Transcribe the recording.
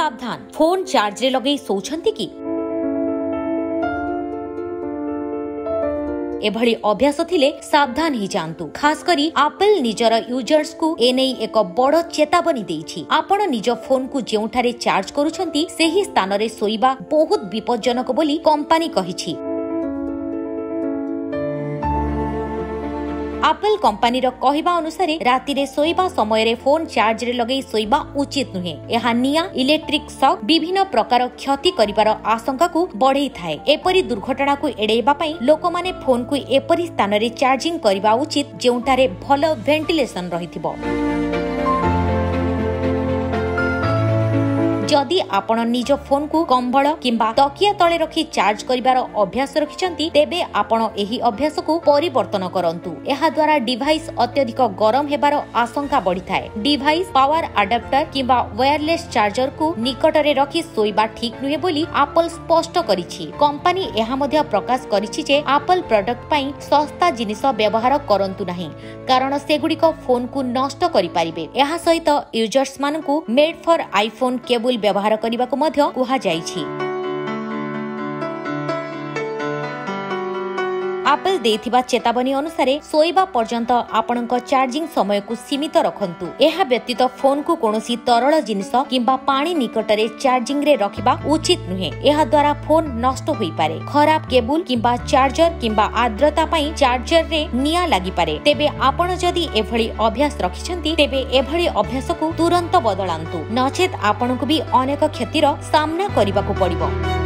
सावधान phone charge रे लगे सोचंती की एभली अभ्यास थिले सावधान ही जानतु। खास करी एप्पल निजर यूजर्स को एने एक बड़ चेतावनी देइछि। आपण निज फोन को जेउठारे चार्ज करूछंती सेही स्थान रे सोइबा बहुत विपज्जनक बोली कंपनी कहिछि। एप्पल कंपनी रो कहिबा अनुसार राति रे सोइबा समय रे फोन चार्ज रे लगै सोइबा उचित नुहे। एहा निया इलेक्ट्रिक शॉक विभिन्न प्रकार क्षति करिबार आशंका को बढ़ई थाए। एपरि दुर्घटना को एडेइबा पई लोक माने फोन को एपरि स्थान रे चार्जिंग करिबा उचित जेउटारे भलो वेंटिलेशन रहिथिबो। जदि आपण निज फोन को कंबल किंबा तकिया तले रखी चार्ज करिवार अभ्यास रखिचंती तेबे आपण एही अभ्यास को परिवर्तन करंतु। एहा द्वारा डिवाइस अत्यधिक गरम हेबार आशंका बढ़ी थाए। डिवाइस पावर अडाप्टर किंबा वायरलेस चार्जर को निकट रे रखी सोइबा ठीक नुहे बोली एप्पल स्पष्ट करिछि। कंपनी एहा मध्ये प्रकाश करिछि जे एप्पल प्रोडक्ट पई सस्ता जिनिस व्यवहार करंतु नाही कारण सेगुडिक फोन को नष्ट करि परिबे। एहा सहित यूजर्स मानकु मेड फॉर आईफोन केबल व्यवहार करने को मध्य कुहा जाइछि। एप्पल देथिबा चेतावनी अनुसार सोइबा पर्यंत आपणक चार्जिंग समय को सीमित रखंतु। एहा व्यतीत फोन को कोनोसी तरल जिनिस किंबा पानी निकटरे चार्जिंग रे रखिबा उचित नुहे। एहा द्वारा फोन नष्ट होई पारे। खराब केबल किंबा चार्जर किंबा आर्द्रता पई चार्जर रे निया लागि पारे। तेबे आपण जदि एभली अभ्यास रखिछंती तेबे एभली अभ्यास को तुरंत बदलांतु नचेत आपणकु भी अनेक क्षतिर सामना करिबा को पड़िबो।